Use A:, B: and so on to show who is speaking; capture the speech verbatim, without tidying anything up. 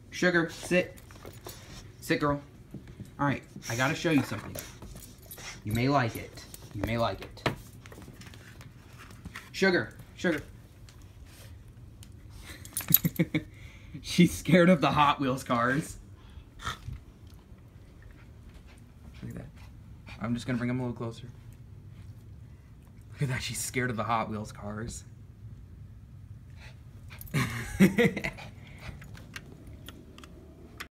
A: Sugar, sit. Sit, girl. Alright, I gotta show you something. You may like it. You may like it. Sugar, Sugar. She's scared of the Hot Wheels cars. Look at that. I'm just gonna bring him a little closer. Look at that, she's scared of the Hot Wheels cars.